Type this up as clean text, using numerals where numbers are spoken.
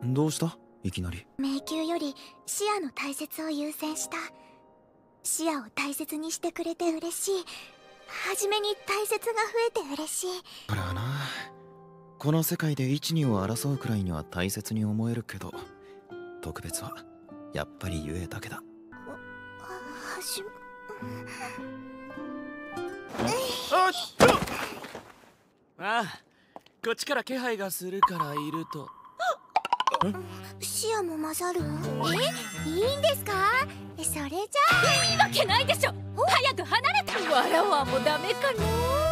どうしたいきなり。 迷宮より視野の大切を優先した。視野を大切にしてくれて嬉しい。初めに大切が増えて嬉しい。 これはな、この世界で一二を争うくらいには大切に思えるけど、特別はやっぱりゆえだけだ。 ああ、こっちから気配がするからいると。 視野も混ざる？いいんですか？それじゃあいいわけないでしょ。早く離れて。わらわもダメかな。